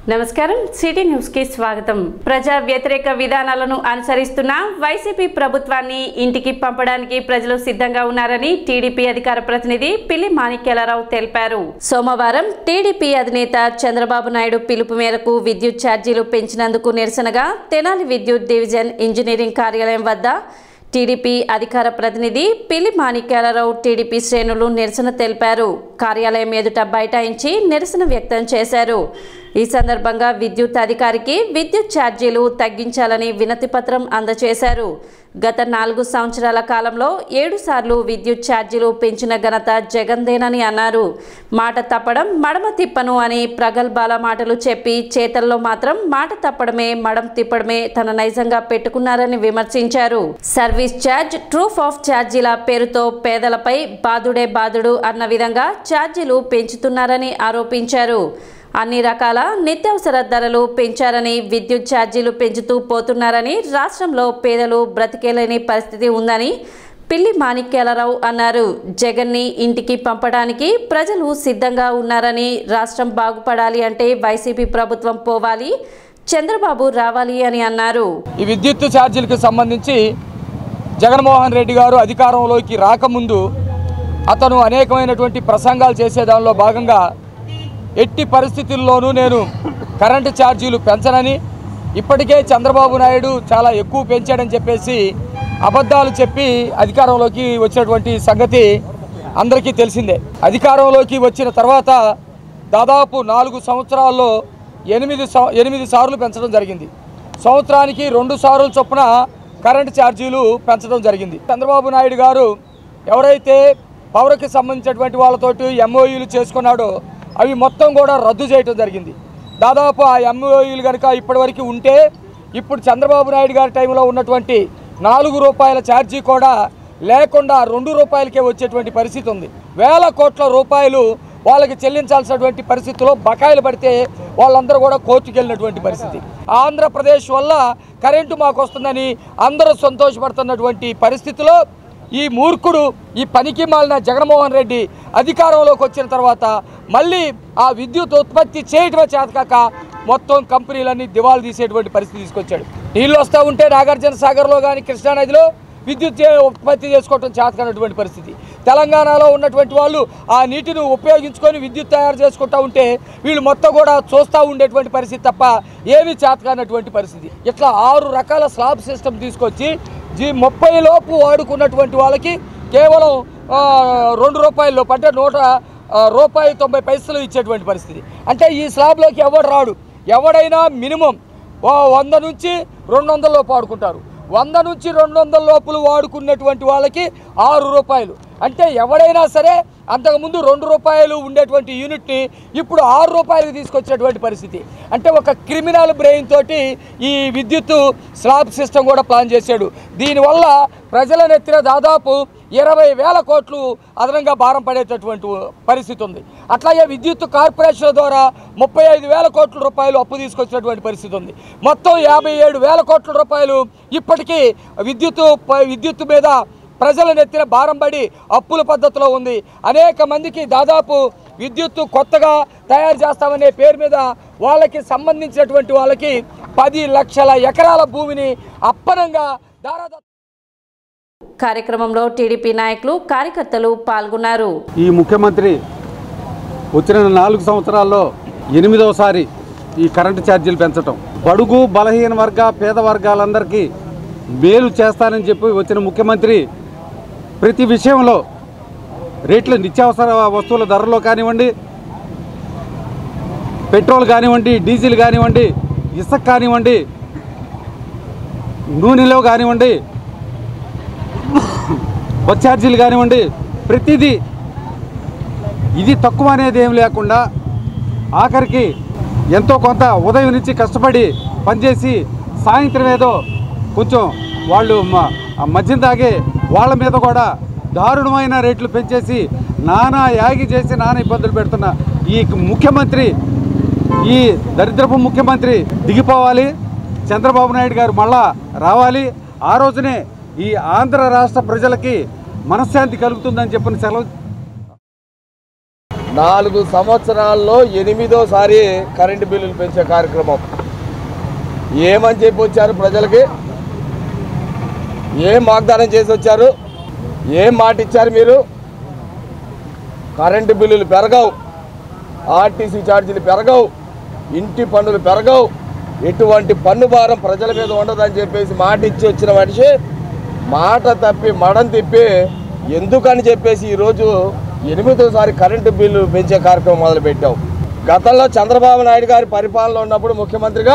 నమస్కారం city news కి స్వాగతం. ప్రజా వ్యతిరేక విధానాలను అనుసరిస్తున్న వైసీపీ ప్రభుత్వాన్ని ఇంటికి పంపడానికి ప్రజలు సిద్ధంగా ఉన్నారని టీడీపీ అధికార ప్రతినిధి పిల్లి మాణిక్యాలరావు తెలిపారు. సోమవారం టీడీపీ అధినేత చంద్రబాబు నాయుడు పిలుపు మేరకు విద్యుత్ ఛార్జీలు పెంచినందుకు నిరసనగా తెనాలి విద్యుత్ డివిజన్ ఇంజనీరింగ్ కార్యాలయం వద్ద టీడీపీ అధికార ప్రతినిధి పిల్లి మాణిక్యాలరావు టీడీపీ శ్రేణులు నిరసన తెలిపారు. కార్యాలయం ఎదుట బైఠాయించి నిరసన వ్యక్తం చేశారు. ఈ సందర్భంగా విద్యుత్ అధికారికి విద్యుత్ ఛార్జీలు తగ్గించాలని వినతి పత్రం అందజేశారు. గత 4 సంవత్సరాల కాలంలో 7 సార్లు విద్యుత్ ఛార్జీలు పెంచిన ఘనత జగన్దేనని అన్నారు. మాట తప్పడం మడమ తిప్పను అని ప్రగల్భాల మాటలు చెప్పి చేతల్లో మాత్రం మాట తప్పడమే మడం తిప్పడమే తన నైజంగా పెట్టుకున్నారని విమర్శించారు. సర్వీస్ ఛార్జ్ ట్రూఫ్ ఆఫ్ ఛార్జీల పేరుతో పేదలపై బాదుడే బాదుడు అన్న విధంగా ఛార్జీలు పెంచుతున్నారని ఆరోపించారు. అన్ని రకాల నిత్యావసర ధరలు పెంచారని విద్యుత్ ఛార్జీలు పెంచుతూ పోతున్నారని రాష్ట్రంలో పేదలు బ్రతికేలేని పరిస్థితి ఉందని పిల్లి మాణిక్యాలరావు అన్నారు. జగన్ని ఇంటికి పంపడానికి ప్రజలు సిద్ధంగా ఉన్నారని, రాష్ట్రం బాగుపడాలి అంటే వైసీపీ ప్రభుత్వం పోవాలి, చంద్రబాబు రావాలి అని అన్నారు. ఈ విద్యుత్ ఛార్జీలకు సంబంధించి జగన్మోహన్ రెడ్డి గారు అధికారంలోకి రాకముందు అతను అనేకమైనటువంటి ప్రసంగాలు చేసే దానిలో భాగంగా ఎట్టి పరిస్థితుల్లోనూ నేను కరెంటు ఛార్జీలు పెంచనని, ఇప్పటికే చంద్రబాబు నాయుడు చాలా ఎక్కువ పెంచాడని చెప్పేసి అబద్ధాలు చెప్పి అధికారంలోకి వచ్చినటువంటి సంగతి అందరికీ తెలిసిందే. అధికారంలోకి వచ్చిన తర్వాత దాదాపు 4 సంవత్సరాల్లో 8 సార్లు పెంచడం జరిగింది. సంవత్సరానికి 2 సార్లు చొప్పున కరెంటు ఛార్జీలు పెంచడం జరిగింది. చంద్రబాబు నాయుడు గారు ఎవరైతే పవర్కి సంబంధించినటువంటి వాళ్ళతోటి ఎంఓయూలు చేసుకున్నాడో అవి మొత్తం కూడా రద్దు చేయడం జరిగింది. దాదాపు ఆ ఎంఓయూలు కనుక ఇప్పటివరకు ఉంటే ఇప్పుడు చంద్రబాబు నాయుడు గారి టైంలో ఉన్నటువంటి 4 రూపాయల ఛార్జీ కూడా లేకుండా 2 రూపాయలకే వచ్చేటువంటి పరిస్థితి ఉంది. వేల కోట్ల రూపాయలు వాళ్ళకి చెల్లించాల్సినటువంటి పరిస్థితిలో బకాయిలు పడితే వాళ్ళందరూ కూడా కోర్టుకు వెళ్ళినటువంటి పరిస్థితి. ఆంధ్రప్రదేశ్ వల్ల కరెంటు మాకు వస్తుందని అందరూ సంతోషపడుతున్నటువంటి పరిస్థితిలో ఈ మూర్ఖుడు, ఈ పనికి మాలిన జగన్మోహన్ రెడ్డి అధికారంలోకి వచ్చిన తర్వాత మళ్ళీ ఆ విద్యుత్ ఉత్పత్తి చేయటమే చేతకాక మొత్తం కంపెనీలన్నీ దివాలు తీసేటువంటి పరిస్థితి తీసుకొచ్చాడు. నీళ్ళు వస్తూ ఉంటే నాగార్జున సాగర్లో కానీ కృష్ణానదిలో విద్యుత్ ఉత్పత్తి చేసుకోవటం చేతకనటువంటి పరిస్థితి. తెలంగాణలో ఉన్నటువంటి వాళ్ళు ఆ నీటిని ఉపయోగించుకొని విద్యుత్ తయారు చేసుకుంటూ ఉంటే వీళ్ళు మొత్తం కూడా చూస్తూ ఉండేటువంటి పరిస్థితి తప్ప ఏమీ చేతకానటువంటి పరిస్థితి. ఇట్లా 6 రకాల స్లాబ్ సిస్టమ్ తీసుకొచ్చి 30 లోపు వాడుకున్నటువంటి వాళ్ళకి కేవలం 2 రూపాయల లోపు అంటే 100 రూపాయలు 90 పైసలు ఇచ్చేటువంటి పరిస్థితి. అంటే ఈ స్లాబ్లోకి ఎవరు రాడు. ఎవడైనా మినిమం 100 నుంచి 200 లోపు వాడుకుంటారు. 100 నుంచి 200 లోపులు వాడుకున్నటువంటి వాళ్ళకి 6 రూపాయలు. అంటే ఎవడైనా సరే అంతకుముందు 2 రూపాయలు ఉండేటువంటి యూనిట్ని ఇప్పుడు 6 రూపాయలకు తీసుకొచ్చినటువంటి పరిస్థితి. అంటే ఒక క్రిమినల్ బ్రెయిన్ తోటి ఈ విద్యుత్ స్లాబ్ సిస్టమ్ కూడా ప్లాన్ చేశాడు. దీనివల్ల ప్రజల నెత్తిన దాదాపు 20,000 కోట్లు అదనంగా భారం పడేటటువంటి పరిస్థితి ఉంది. అట్లాగే విద్యుత్ కార్పొరేషన్ ద్వారా 35,000 కోట్ల రూపాయలు అప్పు తీసుకొచ్చినటువంటి పరిస్థితి ఉంది. మొత్తం 57,000 కోట్ల రూపాయలు ఇప్పటికీ విద్యుత్ మీద ప్రజల నెత్తిన భారం పడి అప్పుల పద్ధతిలో ఉంది. అనేక మందికి దాదాపు విద్యుత్తు కొత్తగా తయారు చేస్తామనే పేరు మీద వాళ్ళకి సంబంధించినటువంటి వాళ్ళకి 10 లక్షల ఎకరాల భూమిని అప్పనంగా కార్యక్రమంలో టీడీపీ నాయకులు, కార్యకర్తలు పాల్గొన్నారు. ఈ ముఖ్యమంత్రి వచ్చిన 4 సంవత్సరాల్లో 8వసారి ఈ కరెంటు ఛార్జీలు పెంచడం, బడుగు బలహీన పేద వర్గాలందరికీ మేలు చేస్తానని చెప్పి వచ్చిన ముఖ్యమంత్రి ప్రతి విషయంలో రేట్లు, నిత్యావసర వస్తువుల ధరలో కానివ్వండి, పెట్రోల్ కానివ్వండి, డీజిల్ కానివ్వండి, ఇసుక కానివ్వండి, నూనెలో కానివ్వండి, బస్ ఛార్జీలు కానివ్వండి, ప్రతిదీ ఇది తక్కువ అనేది ఏం లేకుండా ఆఖరికి ఎంతో కొంత ఉదయం నుంచి కష్టపడి పనిచేసి సాయంత్రం ఏదో కొంచెం వాళ్ళు మద్యం తాగే వాళ్ళ మీద కూడా దారుణమైన రేట్లు పెంచేసి నానా యాగి చేసి నానా ఇబ్బందులు పెడుతున్న ఈ ముఖ్యమంత్రి, ఈ దరిద్రపు ముఖ్యమంత్రి దిగిపోవాలి. చంద్రబాబు నాయుడు గారు మళ్ళా రావాలి. ఆ రోజునే ఈ ఆంధ్ర రాష్ట్ర ప్రజలకి మనశ్శాంతి కలుగుతుందని చెప్పిన సెలవు 4 సంవత్సరాల్లో 8వ సారి కరెంటు బిల్లులు పెంచే కార్యక్రమం. ఏమని చెప్పి వచ్చారు ప్రజలకి? ఏం వాగ్దానం చేసి వచ్చారు? ఏం మాట ఇచ్చారు మీరు? కరెంటు బిల్లులు పెరగవు, ఆర్టీసీ ఛార్జీలు పెరగవు, ఇంటి పన్నులు పెరగవు, ఎటువంటి పన్ను భారం ప్రజల మీద ఉండదని చెప్పేసి మాట ఇచ్చి వచ్చిన మనిషి మాట తప్పి మడం తిప్పి ఎందుకని చెప్పేసి ఈరోజు 8వ సారి కరెంటు బిల్లు పెంచే కార్యక్రమం మొదలుపెట్టాం. గతంలో చంద్రబాబు నాయుడు గారి పరిపాలన ఉన్నప్పుడు ముఖ్యమంత్రిగా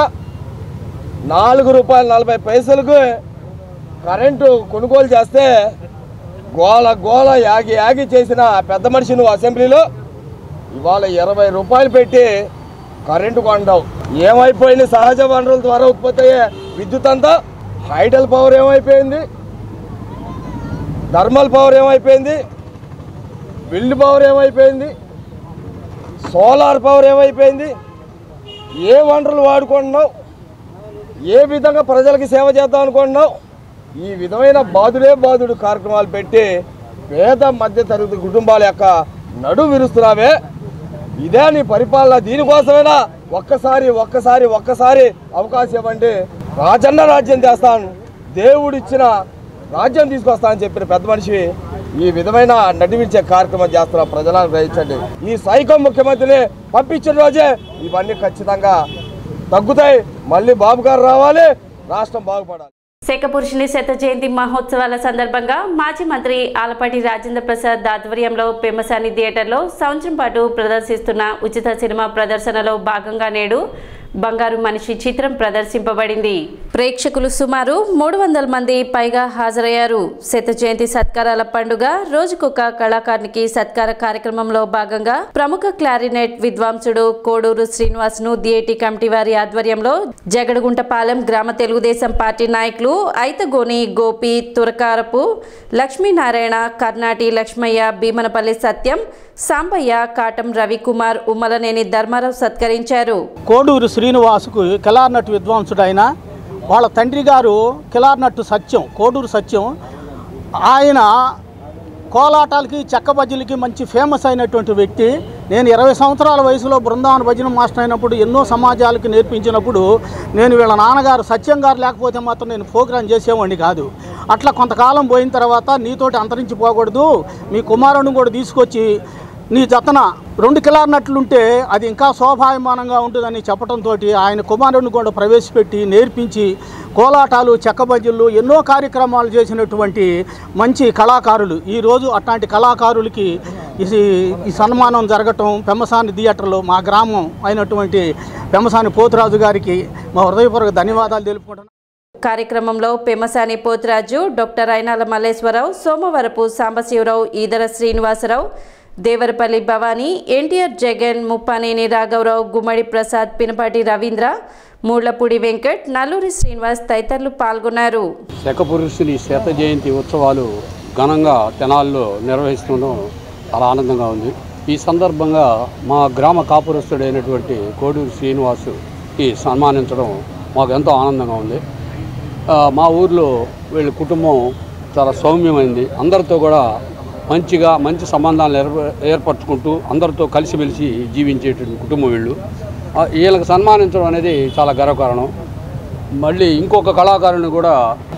₹4.40 కరెంటు కొనుగోలు చేస్తే గోల గోల యాగి చేసిన పెద్ద మనిషి నువ్వు అసెంబ్లీలో ఇవాళ ₹20 పెట్టి కరెంటు కొంటావు. ఏమైపోయింది? సహజ వనరుల ద్వారా ఉత్పత్తి అయ్యే విద్యుత్ అంతా హైడల్ పవర్ ఏమైపోయింది? థర్మల్ పవర్ ఏమైపోయింది? విండ్ పవర్ ఏమైపోయింది? సోలార్ పవర్ ఏమైపోయింది? ఏ వనరులు వాడుకుంటున్నావు? ఏ విధంగా ప్రజలకి సేవ చేద్దాం అనుకుంటున్నావు? ఈ విధమైన బాధుడు కార్యక్రమాలు పెట్టి పేద మధ్య తరగతి కుటుంబాల యొక్క నడుము విరుస్తున్నావే. ఇదే నీ పరిపాలన? దీనికోసమైనా ఒక్కసారి అవకాశం ఇవ్వండి, రాజన్న రాజ్యం చేస్తాను, దేవుడిచ్చిన రాజ్యం తీసుకొస్తానని చెప్పిన పెద్ద మనిషి ఈ విధమైన నడిపించే కార్యక్రమం చేస్తున్నారు. ప్రజలను గ్రహించండి. ఈ సైకో ముఖ్యమంత్రిని పంపించిన రోజే ఇవన్నీ ఖచ్చితంగా తగ్గుతాయి. మళ్ళీ బాబు గారు రావాలి, రాష్ట్రం బాగుపడాలి. శేఖపురుషుని శత జయంతి మహోత్సవాల సందర్భంగా మాజీ మంత్రి ఆలపాటి రాజేంద్ర ప్రసాద్ ఆధ్వర్యంలో పెమ్మసాని థియేటర్లో సంవత్సరం పాటు ప్రదర్శిస్తున్న ఉచిత సినిమా ప్రదర్శనలో భాగంగా నేడు బంగారు మనిషి చిత్రం ప్రదర్శింపబడింది. ప్రేక్షకులు సుమారు 300 మంది పైగా హాజరయ్యారు. శత జయంతి సత్కారాల పండుగ రోజుకొక కళాకారునికి సత్కార కార్యక్రమంలో భాగంగా ప్రముఖ క్లారినెట్ విద్వాంసుడు కోడూరు శ్రీనివాస్ ను థియేటీ కమిటీ వారి ఆధ్వర్యంలో జగడగుంటపాలెం గ్రామ తెలుగుదేశం పార్టీ నాయకులు ఐతగోని గోపి, తురకారపు లక్ష్మీనారాయణ, కర్నాటి లక్ష్మయ్య, భీమనపల్లి సత్యం, సాంబయ్య, కాటం రవికుమార్, ఉమ్మలనేని ధర్మారావు సత్కరించారు. కోడూరు శ్రీనివాసుకు కిలార్నట్టు విద్వాంసుడు ఆయన, వాళ్ళ తండ్రి గారు కిలార్నట్టు సత్యం, కోడూరు సత్యం. ఆయన కోలాటాలకి చెక్క భజనలకి మంచి ఫేమస్ అయినటువంటి వ్యక్తి. నేను 20 సంవత్సరాల వయసులో బృందావన భజన మాస్టర్ అయినప్పుడు ఎన్నో సమాజాలకు నేర్పించినప్పుడు నేను వీళ్ళ నాన్నగారు సత్యం గారు లేకపోతే మాత్రం నేను ప్రోగ్రాం చేసేవాడిని కాదు. అట్లా కొంతకాలం పోయిన తర్వాత నీతోటి అంతరించిపోకూడదు, మీ కుమారుని కూడా తీసుకొచ్చి నీ జతన 2 కిలార్నట్లుంటే అది ఇంకా శోభాయమానంగా ఉంటుందని చెప్పడంతో ఆయన కుమారుడిని కూడా ప్రవేశపెట్టి నేర్పించి కోలాటాలు, చెక్కబజ్జులు ఎన్నో కార్యక్రమాలు చేసినటువంటి మంచి కళాకారులు. ఈరోజు అట్లాంటి కళాకారులకి ఈ సన్మానం జరగటం పెమ్మసాని థియేటర్లో మా గ్రామం అయినటువంటి పెమ్మసాని పోతురాజు గారికి మా హృదయపూర్వక ధన్యవాదాలు తెలుపుకుంటున్నాను. కార్యక్రమంలో పెమ్మసాని పోతురాజు, డాక్టర్ అయినాల మల్లేశ్వరరావు, సోమవరపు సాంబశివరావు, ఈదర శ్రీనివాసరావు, దేవరపల్లి భవానీ, ఎన్టీఆర్ జగన్, ముప్పానేని రాఘవరావు, గుమ్మడి ప్రసాద్, పినపాటి రవీంద్ర, మూళ్లపూడి వెంకట్, నల్లూరి శ్రీనివాస్ తదితరులు పాల్గొన్నారు. శేఖపురుషుని శత జయంతి ఉత్సవాలు ఘనంగా తెనాల్లో నిర్వహిస్తుండడం చాలా ఆనందంగా ఉంది. ఈ సందర్భంగా మా గ్రామ కాపురస్తుడైనటువంటి కోడూరు శ్రీనివాసుకి సన్మానించడం మాకు ఎంతో ఆనందంగా ఉంది. మా ఊర్లో వీళ్ళ కుటుంబం చాలా సౌమ్యమైంది. అందరితో కూడా మంచి సంబంధాలు ఏర్పరచుకుంటూ అందరితో కలిసిమెలిసి జీవించేటువంటి కుటుంబం వీళ్ళు. వీళ్ళకి సన్మానించడం అనేది చాలా గర్వకారణం. మళ్ళీ ఇంకొక కళాకారుని కూడా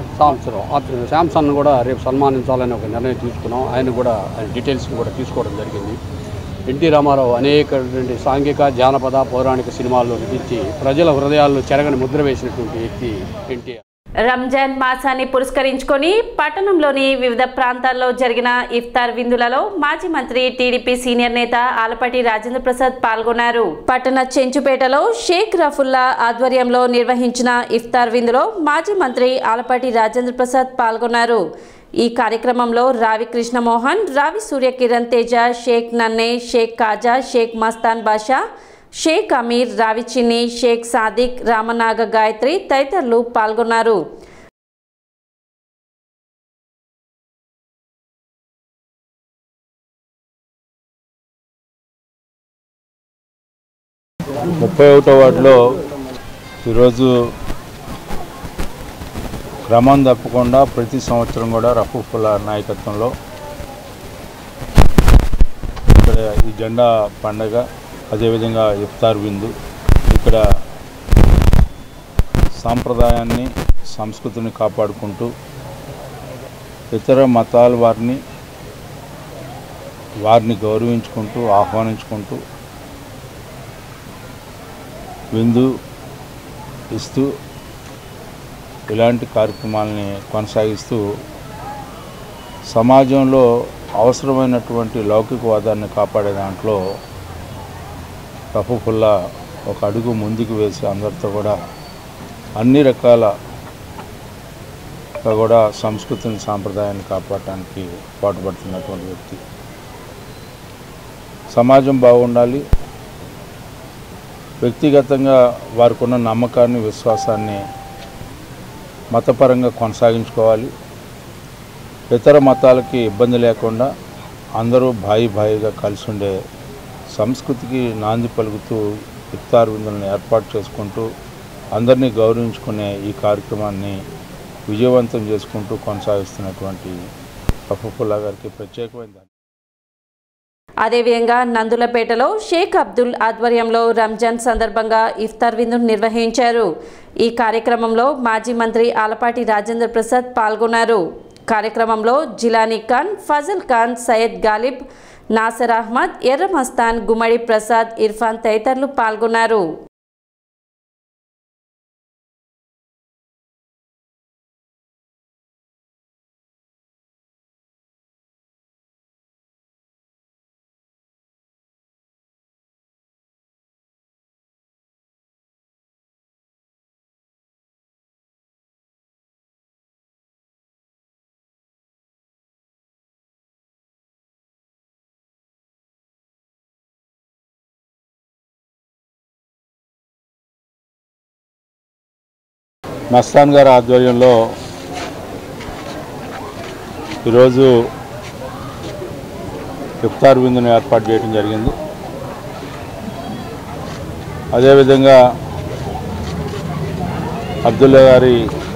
శాంసన్ కూడా రేపు సన్మానించాలని ఒక నిర్ణయం తీసుకున్నాం. ఆయన డీటెయిల్స్ని కూడా తీసుకోవడం జరిగింది. ఎన్టీ రామారావు అనేకటువంటి సాంఘిక, జానపద, పౌరాణిక సినిమాల్లో నటించి ప్రజల హృదయాల్లో చెరగని ముద్ర వేసినటువంటి వ్యక్తి ఎన్టీఆర్. రంజాన్ మాసాన్ని పురస్కరించుకొని పట్టణంలోని వివిధ ప్రాంతాల్లో జరిగిన ఇఫ్తార్ విందులలో మాజీ మంత్రి టీడీపీ సీనియర్ నేత ఆలపాటి రాజేంద్ర ప్రసాద్ పాల్గొన్నారు. పట్టణ చెంచుపేటలో షేక్ రఫుల్లా ఆధ్వర్యంలో నిర్వహించిన ఇఫ్తార్ విందులో మాజీ మంత్రి ఆలపాటి రాజేంద్ర ప్రసాద్ పాల్గొన్నారు. ఈ కార్యక్రమంలో రావి కృష్ణమోహన్, రావి సూర్యకిరణ్ తేజ, షేక్ నన్నే, షేక్ కాజా, షేక్ మస్తాన్ బాషా, షేక్ అమీర్, రావి చిన్ని, షేక్ సాదిక్, రామనాగ గాయత్రి తదితరులు పాల్గొన్నారు. ముప్పై 31వ వార్డులో ఈరోజు క్రమం తప్పకుండా ప్రతి సంవత్సరం కూడా రఫూఫుల్లా నాయకత్వంలో ఇక్కడ ఈ జెండా పండగ, అదేవిధంగా ఇఫ్తార్ విందు ఇక్కడ సాంప్రదాయాన్ని సంస్కృతిని కాపాడుకుంటూ ఇతర మతాల వారిని గౌరవించుకుంటూ ఆహ్వానించుకుంటూ విందు ఇస్తూ ఇలాంటి కార్యక్రమాలని కొనసాగిస్తూ సమాజంలో అవసరమైనటువంటి లౌకికవాదాన్ని కాపాడే దాంట్లో ప్రఫుల్లా ఒక అడుగు ముందుకు వేసి అందరితో కూడా అన్ని రకాల కూడా సంస్కృతిని సాంప్రదాయాన్ని కాపాడటానికి పాటుపడుతున్నటువంటి వ్యక్తి. సమాజం బాగుండాలి, వ్యక్తిగతంగా వారికి ఉన్న నమ్మకాన్ని విశ్వాసాన్ని మతపరంగా కొనసాగించుకోవాలి. ఇతర మతాలకి ఇబ్బంది లేకుండా అందరూ భాయిగా కలిసి ఉండే సంస్కృతికి నాంది పలుకుతూ ఇఫ్తార్ విందులను ఏర్పాటు చేసుకుంటూ అందరినీ గౌరవించుకునే ఈ కార్యక్రమాన్ని విజయవంతం చేసుకుంటూ కొనసాగిస్తున్నటువంటి ప్రఫుల్లా గారికి ప్రత్యేకమైన అదేవిధంగా నందులపేటలో షేక్ అబ్దుల్ ఆధ్వర్యంలో రంజాన్ సందర్భంగా ఇఫ్తార్ విందును నిర్వహించారు. ఈ కార్యక్రమంలో మాజీ మంత్రి ఆలపాటి రాజేంద్ర ప్రసాద్ పాల్గొన్నారు. కార్యక్రమంలో జిలానీ ఖాన్, ఫజల్ ఖాన్, సయ్యద్ గాలిబ్, నాసర్ అహ్మద్, ఎర్ర మస్తాన్, గుమ్మడి ప్రసాద్, ఇర్ఫాన్ తదితరులు పాల్గొన్నారు. మస్తాన్ గారి ఆధ్వర్యంలో ఈరోజు ఇఫ్తార్ విందును ఏర్పాటు చేయడం జరిగింది. అదేవిధంగా అబ్దుల్లా గారి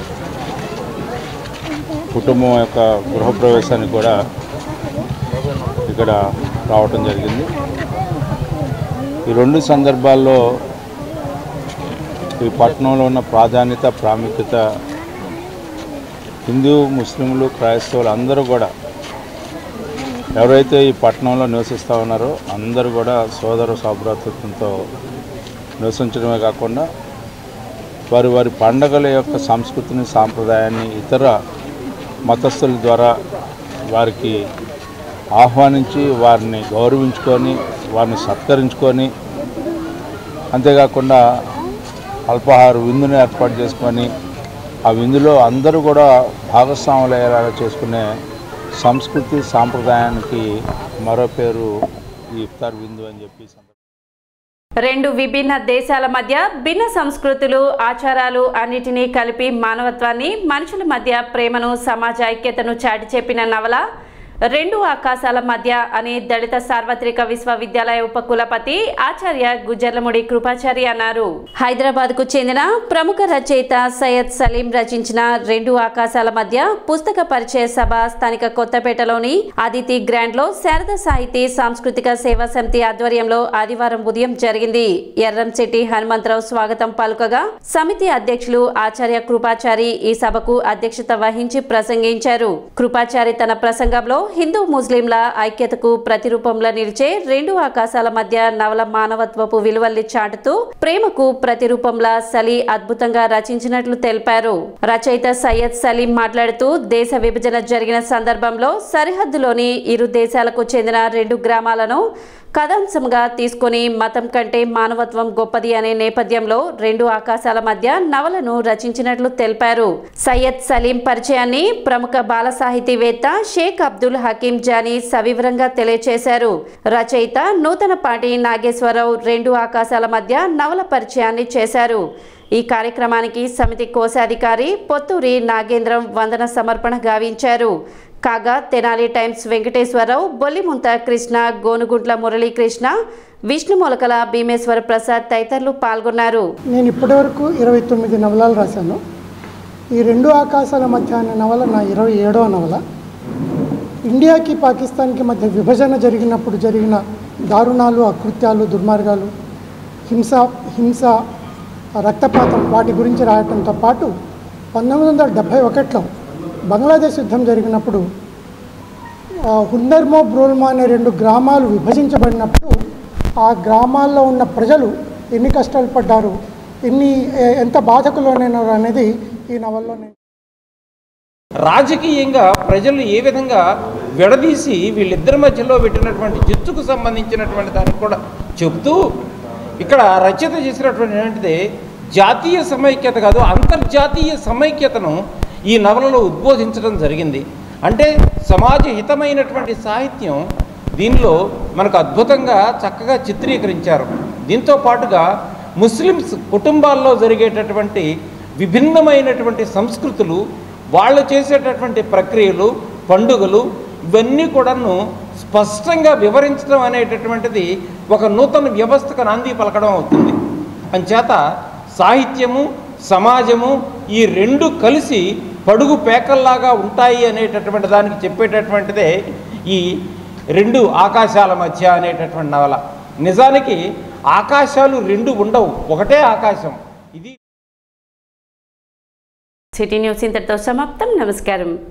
కుటుంబం యొక్క గృహప్రవేశానికి కూడా ఇక్కడ రావటం జరిగింది. ఈ రెండు సందర్భాల్లో ఈ పట్టణంలో ఉన్న ప్రాముఖ్యత హిందూ, ముస్లింలు, క్రైస్తవులు అందరూ కూడా ఎవరైతే ఈ పట్టణంలో నివసిస్తూ ఉన్నారో అందరూ కూడా సోదర సౌభ్రాతృత్వంతో నివసించడమే కాకుండా వారి పండగల యొక్క సంస్కృతిని, సాంప్రదాయాన్ని ఇతర మతస్థుల ద్వారా వారికి ఆహ్వానించి వారిని గౌరవించుకొని వారిని సత్కరించుకొని అంతేకాకుండా అల్పాహార విందును ఏర్పాటు చేసుకొని ఆ విందులో అందరూ కూడా భాగస్వాములు అయ్యేలాగా చేసుకునే సంస్కృతి సాంప్రదాయానికి మరో పేరు ఈ ఇఫ్తార్ విందు అని చెప్పి. రెండు విభిన్న దేశాల మధ్య భిన్న సంస్కృతులు, ఆచారాలు అన్నిటినీ కలిపి మానవత్వాన్ని, మనుషుల మధ్య ప్రేమను, సమాజ ఐక్యతను చాటి చెప్పిన నవల రెండు ఆకాశాల మధ్య అని దళిత సార్వత్రిక విశ్వవిద్యాలయ ఉపకులపతి ఆచార్య గుజ్జర్లముడి కృపాచారి అన్నారు. హైదరాబాద్ కు చెందిన ప్రముఖ రచయిత సయ్యద్ సలీం రచించిన రెండు ఆకాశాల మధ్య పుస్తక పరిచయ సభ స్థానిక కొత్తపేటలోని అదితి గ్రాండ్ లో శారద సాహితీ సాంస్కృతిక సేవా సమితి ఆధ్వర్యంలో ఆదివారం ఉదయం జరిగింది. ఎర్రంశెట్టి హనుమంతరావు స్వాగతం పలుకగా సమితి అధ్యక్షులు ఆచార్య కృపాచారి ఈ సభకు అధ్యక్షత వహించి ప్రసంగించారు. కృపాచారి తన ప్రసంగంలో హిందూ ముస్లింల ఐక్యతకు ప్రతిరూపంలా నిలిచే రెండు ఆకాశాల మధ్య నవల మానవత్వపు విలువల్ని చాటుతూ ప్రేమకు ప్రతిరూపంలా సలీ అద్భుతంగా రచించినట్లు తెలిపారు. రచయిత సయ్యద్ సలీం మాట్లాడుతూ దేశ విభజన జరిగిన సందర్భంలో సరిహద్దులోని ఇరు దేశాలకు చెందిన రెండు గ్రామాలను కథాంశంగా తీసుకుని మతం కంటే మానవత్వం గొప్పది అనే నేపథ్యంలో రెండు ఆకాశాల మధ్య నవలను రచించినట్లు తెలిపారు. సయ్యద్ సలీం పరిచయాన్ని ప్రముఖ బాల సాహితీవేత్త షేక్ అబ్దుల్ హకీం జానీ సవివరంగా తెలియజేశారు. రచయిత నూతనపాటి నాగేశ్వరరావు రెండు ఆకాశాల మధ్య నవల పరిచయాన్ని చేశారు. ఈ కార్యక్రమానికి సమితి కోశాధికారి పొత్తూరి నాగేంద్రం వందన సమర్పణ గావించారు. కాగా తెనాలి టైమ్స్ వెంకటేశ్వరరావు, బొల్లిముంత కృష్ణ, గోనుగుంట్ల మురళీకృష్ణ, విష్ణు మొలకల భీమేశ్వర ప్రసాద్ తదితరులు పాల్గొన్నారు. నేను ఇప్పటివరకు 29 నవలలు రాశాను. ఈ రెండు ఆకాశాల మధ్య అనే నవల నా 27వ నవల. ఇండియాకి పాకిస్తాన్కి మధ్య విభజన జరిగినప్పుడు జరిగిన దారుణాలు, అకృత్యాలు, దుర్మార్గాలు, హింస, రక్తపాతం వాటి గురించి రాయటంతో పాటు 1971లో బంగ్లాదేశ్ యుద్ధం జరిగినప్పుడు హుందర్మో, బ్రోల్మా అనే 2 గ్రామాలు విభజించబడినప్పుడు ఆ గ్రామాల్లో ఉన్న ప్రజలు ఎన్ని కష్టాలు పడ్డారు, ఎంత బాధకు లోనైనారు అనేది ఈ నవల్లోనే. రాజకీయంగా ప్రజలు ఏ విధంగా విడదీసి వీళ్ళిద్దరి మధ్యలో పెట్టినటువంటి చిచ్చుకు సంబంధించినటువంటి దానికి కూడా చెబుతూ ఇక్కడ రచయిత చేసినటువంటి ఏంటిది జాతీయ సమైక్యత కాదు, అంతర్జాతీయ సమైక్యతను ఈ నవలలో ఉద్బోధించడం జరిగింది. అంటే సమాజ హితమైనటువంటి సాహిత్యం దీనిలో మనకు అద్భుతంగా చక్కగా చిత్రీకరించారు. దీంతో పాటుగా ముస్లిమ్స్ కుటుంబాల్లో జరిగేటటువంటి విభిన్నమైనటువంటి సంస్కృతులు, వాళ్ళు చేసేటటువంటి ప్రక్రియలు, పండుగలు ఇవన్నీ కూడాను స్పష్టంగా వివరించడం అనేటటువంటిది ఒక నూతన వ్యవస్థకు నాంది పలకడం అవుతుంది. అంచేత సాహిత్యము, సమాజము ఈ 2 కలిసి పడుగు పేకల్లాగా ఉంటాయి అనేటటువంటి దానికి చెప్పేటటువంటిదే ఈ 2 ఆకాశాల మధ్య అనేటటువంటి నవల. నిజానికి ఆకాశాలు 2 ఉండవు, ఒకటే ఆకాశం. ఇది సిటీ న్యూస్ ఇంతటితో సమాప్తం. నమస్కారం.